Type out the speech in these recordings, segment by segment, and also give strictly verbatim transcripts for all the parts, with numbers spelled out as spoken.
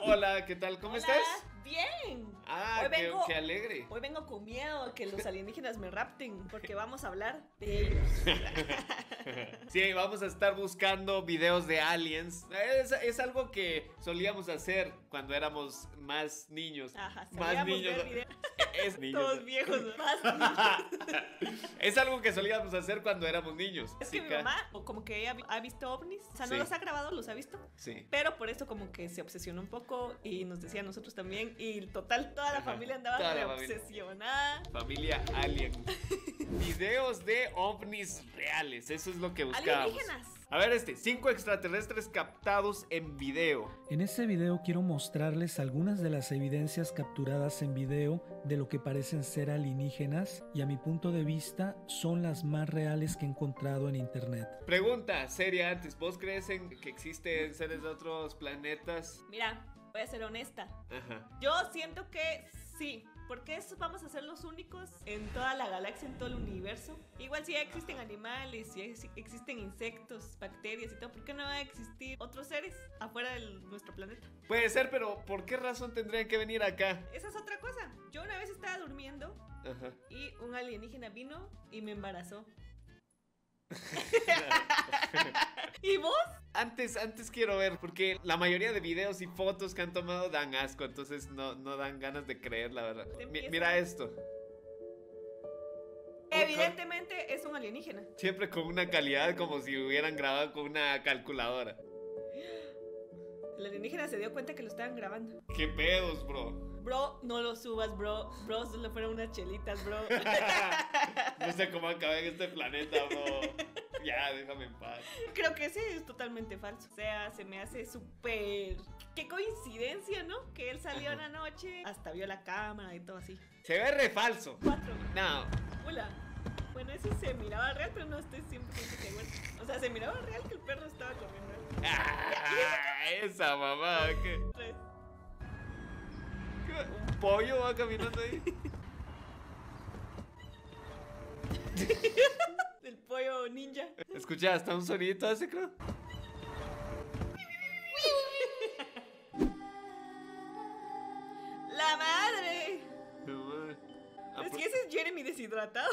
Hola, ¿qué tal? ¿Cómo Hola, estás? Bien. Ah, Hoy qué, vengo- qué alegre. Hoy vengo con miedo a que los alienígenas me rapten, porque vamos a hablar de ellos. Sí, vamos a estar buscando videos de aliens. Es, es algo que solíamos hacer cuando éramos más niños. Ajá, más sabíamos niños. ver videos. Es niños. Todos viejos, ¿no? Más niños. Es algo que solíamos hacer cuando éramos niños. Es que mi Chica. mamá, o como que ella ha visto ovnis, o sea, no Sí. los ha grabado, los ha visto. Sí. Pero por eso como que se obsesionó un poco y nos decía a nosotros también. Y total, toda la Ajá, familia andaba toda la re familia. obsesionada. Familia Alien. Videos de ovnis reales. Eso es lo que buscábamos. Alienígenas. A ver este, cinco extraterrestres captados en video. En este video quiero mostrarles algunas de las evidencias capturadas en video de lo que parecen ser alienígenas y a mi punto de vista son las más reales que he encontrado en internet. Pregunta seria antes, ¿vos crees en que existen seres de otros planetas? Mira, voy a ser honesta. Ajá. Yo siento que sí, porque eso vamos a ser los únicos en toda la galaxia, en todo el universo. Igual si ya existen animales, si ex- existen insectos, bacterias y todo, ¿por qué no va a existir otros seres afuera de nuestro planeta? Puede ser, pero ¿por qué razón tendrían que venir acá? Esa es otra cosa. Yo una vez estaba durmiendo Ajá. y un alienígena vino y me embarazó. ¿Y vos? Antes, antes quiero ver, porque la mayoría de videos y fotos que han tomado dan asco, entonces no, no dan ganas de creer, la verdad. Te Mi- empieza- mira esto. Evidentemente es un alienígena. Siempre con una calidad como si hubieran grabado con una calculadora. El alienígena se dio cuenta que lo estaban grabando. ¿Qué pedos, bro? Bro, no lo subas, bro. Bro, solo fueron unas chelitas, bro. No sé cómo acabé en este planeta, bro. Ya, déjame en paz. Creo que sí, es totalmente falso. O sea, se me hace súper... Qué coincidencia, ¿no? Que él salió una noche, hasta vio la cámara y todo así. Se ve re falso. Cuatro. No. Hola. Bueno, eso se miraba real, pero no estoy siempre segura. O sea, se miraba real que el perro estaba corriendo. Ah, esa mamá. ¿Qué? Tres. ¿Qué? ¿Un pollo va caminando ahí? El pollo ninja. Escucha, hasta un sonidito hace, creo. ¡La madre! Ah, Es por- que ese es Jeremy deshidratado.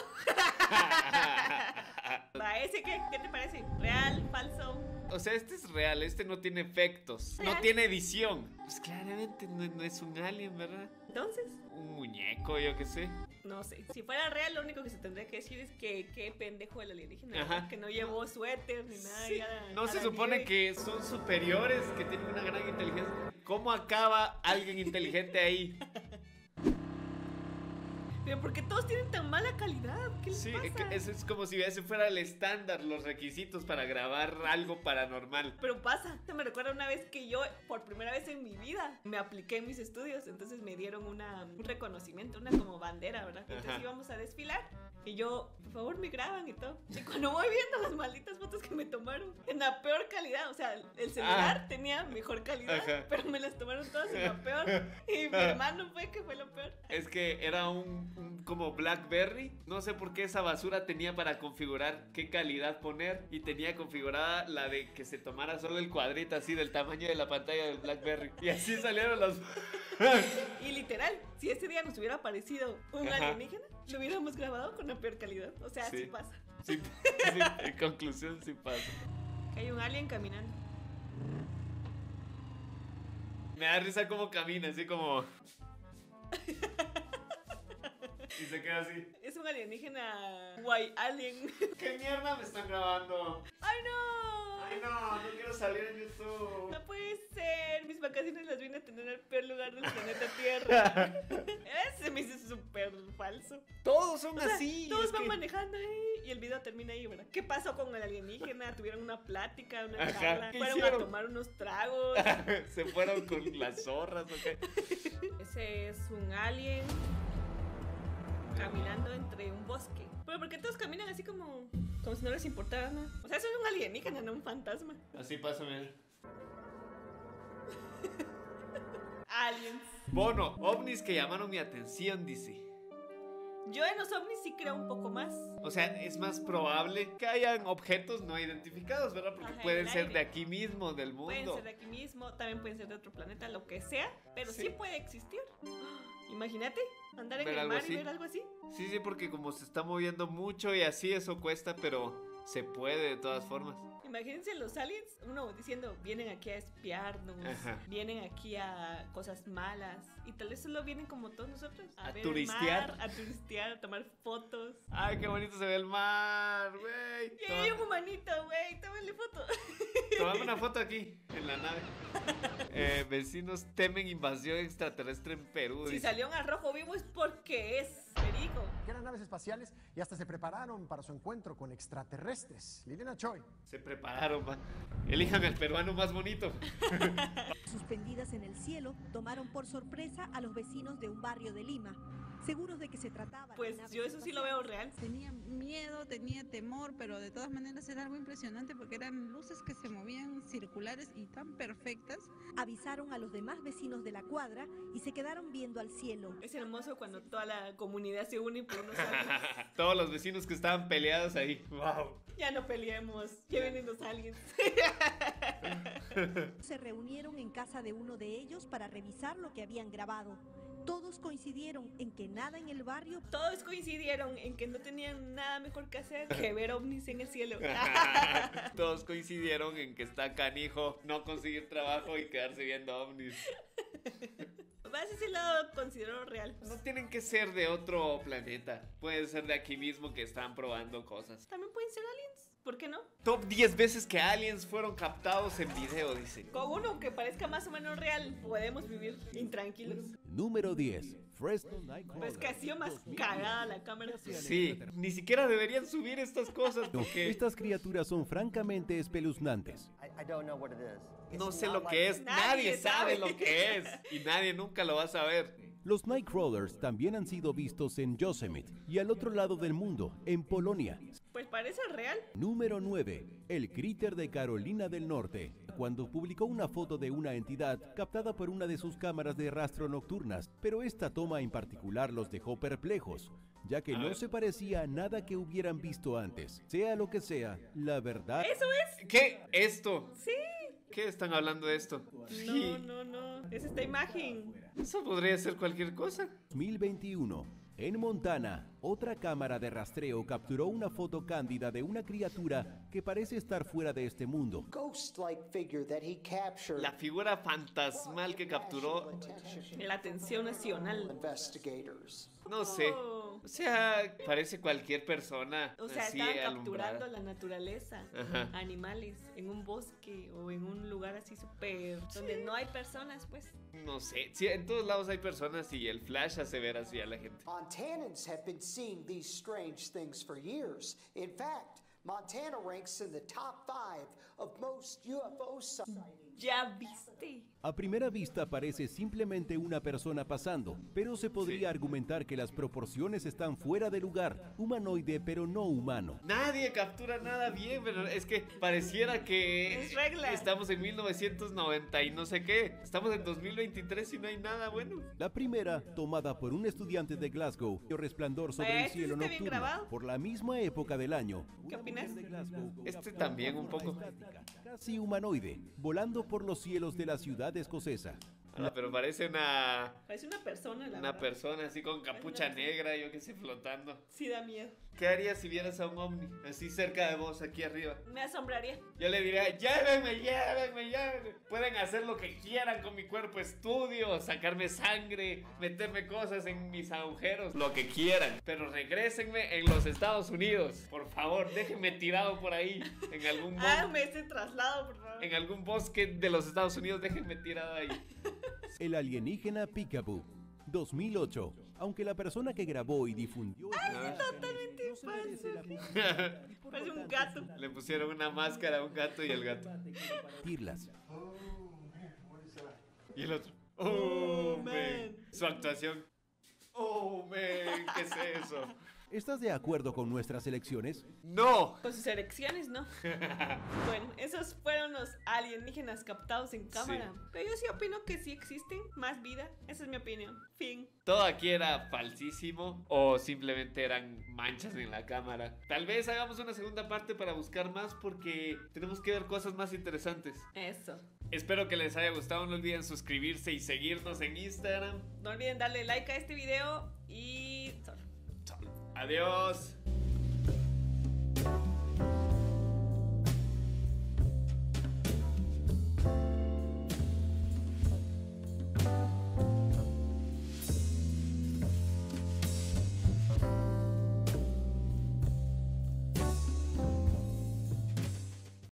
Va, ¿ese qué? ¿Qué te parece? ¿Real? ¿Falso? O sea, este es real, este no tiene efectos, no Real. tiene edición. Pues claramente no, no es un alien, ¿verdad? Entonces, Un muñeco, yo qué sé. no sé. Si fuera real, lo único que se tendría que decir es que qué pendejo el alienígena. Ajá. ¿verdad? Que no llevó suéter ni nada. Sí, y a la- no a se la supone nieve. que son superiores, que tienen una gran inteligencia. ¿Cómo acaba alguien inteligente ahí? Pero ¿por qué todos tienen tan mala calidad? ¿Qué les Sí, pasa? que eso es como si ese fuera el estándar, los requisitos para grabar algo paranormal. Pero pasa, se me recuerda una vez que yo, por primera vez en mi vida, me apliqué en mis estudios. Entonces me dieron una, un reconocimiento, una como bandera, ¿verdad? Entonces Ajá. íbamos a desfilar. Y yo, por favor, me graban y todo. Y cuando voy viendo las malditas fotos que me tomaron, en la peor calidad. O sea, el celular Ah. tenía mejor calidad, Ajá. pero me las tomaron todas en la peor. Y mi hermano fue que fue lo peor. Es que era un, un como Blackberry. No sé por qué esa basura tenía para configurar qué calidad poner. Y tenía configurada la de que se tomara solo el cuadrito así del tamaño de la pantalla del Blackberry. Y así salieron las... Y literal, si ese día nos hubiera aparecido un Ajá. alienígena, lo hubiéramos grabado con la peor calidad. O sea, Sí. así pasa. Sí, sí, en conclusión sí pasa. Que hay un alien caminando. Me da risa cómo camina, así como... Y se queda así. Es un alienígena guay alien. ¿Qué mierda me están grabando? ¡Ay, no! Ay no, no quiero salir en YouTube. No puede ser. Mis vacaciones las vine a tener en el peor lugar del planeta Tierra. Ese me hizo súper falso. Todos son O sea, así. todos es van que- manejando ahí y el video termina ahí, ¿verdad? ¿Qué pasó con el alienígena? Tuvieron una plática, una Ajá, charla. ¿qué Fueron hicieron? a tomar unos tragos. Se fueron con las zorras, ¿o qué? Ese es un alien caminando entre un bosque. Pero porque todos caminan así como como si no les importara nada. O sea, eso es un alienígena, no un fantasma. Así pasa, mira. Aliens. Bono, ovnis que llamaron mi atención, dice. Yo en los ovnis sí creo un poco más. O sea, es más probable que hayan objetos no identificados, ¿verdad? Porque Ajá, pueden el ser aire. de aquí mismo, del mundo. Pueden ser de aquí mismo, también pueden ser de otro planeta, lo que sea, pero sí, Sí. puede existir. Imagínate andar en Ver el algo mar así. y ver algo así. Sí, sí, porque como se está moviendo mucho y así, eso cuesta, pero se puede de todas formas. Imagínense los aliens, uno diciendo, vienen aquí a espiarnos, Ajá. vienen aquí a cosas malas, y tal vez solo vienen como todos nosotros, a, A ver turistear. el mar, a turistear, a tomar fotos. Ay, qué bonito se ve el mar, güey. Y ahí hay un humanito, güey, tómale foto. Tomame una foto aquí, en la nave. Eh, vecinos temen invasión extraterrestre en Perú. Si dice. salió en rojo vivo es porque es perico. Eran naves espaciales y hasta se prepararon para su encuentro con extraterrestres. Liliana Choi. Se prepararon, va. Elijan al peruano más bonito. Suspendidas en el cielo, tomaron por sorpresa a los vecinos de un barrio de Lima, seguros de que se trataba de Pues naves yo eso sí lo veo espaciales. real. Tenía miedo, tenía temor, pero de todas maneras era algo impresionante porque eran luces que se movían circulares y tan perfectas. Avisaron a los demás vecinos de la cuadra y se quedaron viendo al cielo. Es hermoso cuando toda la comunidad se une por unos aliens. Todos los vecinos que estaban peleados ahí. Wow. Ya no peleemos, ya vienen los aliens. Se reunieron en casa de uno de ellos para revisar lo que habían grabado. Todos coincidieron en que nada en el barrio Todos coincidieron en que no tenían nada mejor que hacer que ver ovnis en el cielo. Todos coincidieron en que está canijo no conseguir trabajo y quedarse viendo ovnis. Ese sí lo considero real. No tienen que ser de otro planeta. Pueden ser de aquí mismo que están probando cosas. También pueden ser aliens, ¿por qué no? Top diez veces que aliens fueron captados en video, dice. Con uno que parezca más o menos real, podemos vivir intranquilos. Número diez. Fresno Nightcrawler. Pues que ha sido más cagada la cámara. Sí, ni siquiera deberían subir estas cosas porque Estas criaturas son francamente espeluznantes. I, I don't know what it is. It's no sé not lo like- que es. Nadie Nadie sabe sabe. lo que es. Y nadie nunca lo va a saber. Los Nightcrawlers también han sido vistos en Yosemite y al otro lado del mundo, en Polonia. Pues parece real. Número nueve. El críter de Carolina del Norte. Cuando publicó una foto de una entidad captada por una de sus cámaras de rastro nocturnas, pero esta toma en particular los dejó perplejos, ya que A no ver. se parecía a nada que hubieran visto antes. Sea lo que sea, la verdad... Eso es. ¿Qué? ¿Esto? Sí. ¿Qué están hablando de esto? No, no, no. Es esta imagen. Eso podría ser cualquier cosa. dos mil veintiuno. En Montana, otra cámara de rastreo capturó una foto cándida de una criatura que parece estar fuera de este mundo. Ghost-like figure that he captured. La figura fantasmal que capturó, La atención nacional. Investigators. no sé. Oh. O sea, parece cualquier persona O sea, así estaban alumbrada. capturando la naturaleza, Ajá. animales, en un bosque o en un lugar así súper... donde no hay personas, pues. No sé, sí, en todos lados hay personas y el flash hace ver así a la gente. Montanans have been seeing these strange things for years. In fact, Montana ranks in the top five of most U F O sightings. ¿Ya viste? A primera vista parece simplemente una persona pasando, pero se podría Sí. argumentar que las proporciones están fuera de lugar, humanoide pero no humano. Nadie captura nada bien, pero es que pareciera que Es regla. estamos en mil novecientos noventa y no sé qué. Estamos en dos mil veintitrés y no hay nada bueno. La primera, tomada por un estudiante de Glasgow, dio resplandor sobre Vaya, el este sí cielo está bien nocturno. grabado. Por la misma época del año. ¿Qué una opinas? mujer de Glasgow Este captó también un una forma poco. estática, casi humanoide, volando por los cielos de la ciudad escocesa. Ah, pero parece una, Parece una persona, la una verdad. persona así con capucha negra, yo que sé, flotando. Sí da miedo. ¿Qué harías si vieras a un ovni así cerca de vos, aquí arriba? Me asombraría. Yo le diría, llévenme, llévenme, llévenme. Pueden hacer lo que quieran con mi cuerpo, estudio, sacarme sangre, meterme cosas en mis agujeros, lo que quieran. Pero regrésenme en los Estados Unidos. Por favor, déjenme tirado por ahí, en algún, Ah, mon- me ese traslado, por favor. en algún bosque de los Estados Unidos, déjenme tirado ahí. El alienígena Peekaboo, dos mil ocho. Aunque la persona que grabó y difundió esta imagen totalmente no se merece la falso. publicidad y por Parece lo un tanto gato. Le pusieron una máscara a un gato y el gato. compartirlas. Y el otro. Oh, man. man. Su actuación. Oh, man, ¿qué es eso? ¿Estás de acuerdo con nuestras elecciones? ¡No! Con sus elecciones, ¿no? Bueno, esos fueron los alienígenas captados en cámara. Sí. Pero yo sí opino que sí existen más vida. Esa es mi opinión. Fin. Todo aquí era falsísimo o simplemente eran manchas en la cámara. Tal vez hagamos una segunda parte para buscar más porque tenemos que ver cosas más interesantes. Eso. Espero que les haya gustado. No olviden suscribirse y seguirnos en Instagram. No olviden darle like a este video y... Solo. Adiós.